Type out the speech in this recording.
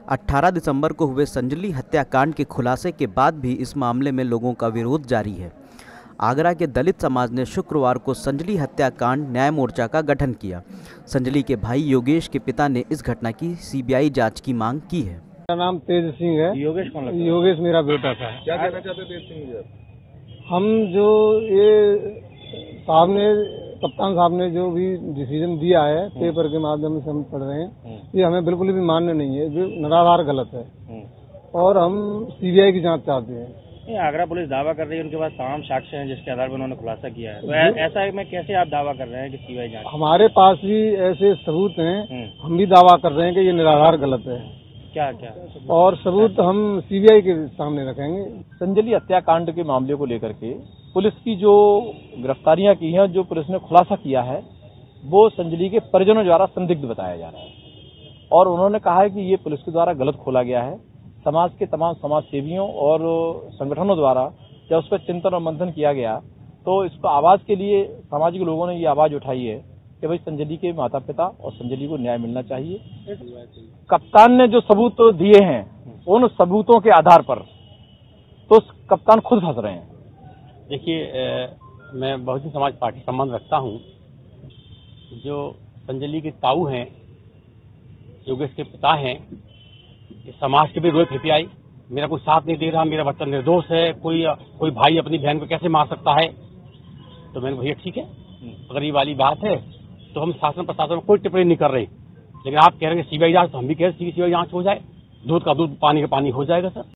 18 दिसंबर को हुए संजली हत्याकांड के खुलासे के बाद भी इस मामले में लोगों का विरोध जारी है। आगरा के दलित समाज ने शुक्रवार को संजली हत्याकांड न्याय मोर्चा का गठन किया। संजली के भाई योगेश के पिता ने इस घटना की सीबीआई जांच की मांग की है। मेरा नाम तेज सिंह है। योगेश कौन लगता है? योगेश मेरा बेटा था। क्या कहना चाहते हैं तेज सिंह जी? हम जो ये साहब ने कप्तान साहब ने जो भी डिसीजन दिया है पेपर के माध्यम से हम पढ़ रहे हैं, ये हमें बिल्कुल भी मान्य नहीं है, जो निराधार गलत है और हम सीबीआई की जांच चाहते हैं। आगरा पुलिस दावा कर रही है उनके पास तमाम साक्ष्य हैं जिसके आधार पर उन्होंने खुलासा किया है, तो ऐसा है मैं कैसे आप दावा कर रहे हैं कि सीबीआई जांच? हमारे पास भी ऐसे सबूत हैं, हम भी दावा कर रहे हैं कि ये निराधार गलत है। क्या क्या और सबूत हम सीबीआई के सामने रखेंगे। संजली हत्याकांड के मामले को लेकर के पुलिस की जो गिरफ्तारियां की हैं, जो पुलिस ने खुलासा किया है, वो संजली के परिजनों द्वारा संदिग्ध बताया जा रहा है और उन्होंने कहा है कि ये पुलिस के द्वारा गलत खोला गया है। समाज के तमाम समाज सेवियों और संगठनों द्वारा जब उस पर चिंतन और मंथन किया गया तो इसको आवाज के लिए सामाजिक लोगों ने ये आवाज उठाई है कि भाई संजली के माता पिता और संजली को न्याय मिलना चाहिए। कप्तान ने जो सबूत दिए हैं उन सबूतों के आधार पर तो कप्तान खुद फंस रहे हैं। देखिए, मैं बहुजन समाज पार्टी संबंध रखता हूं। जो संजली के ताऊ हैं, योगेश के पिता हैं, इस समाज के भी रोए फिपियाई। मेरा कोई साथ नहीं दे रहा, मेरा बच्चा निर्दोष है, कोई भाई अपनी बहन को कैसे मार सकता है? तो मैंने भैया ठीक है, अगर ये वाली बात है तो हम शासन प्रशासन में कोई टिप्पणी नहीं कर रहे, लेकिन आप कह रहे हैं सीबीआई जांच, तो हम भी कह रहे हैं सीबीआई जांच हो जाए। दूध का दूध, पानी का पानी हो जाएगा सर।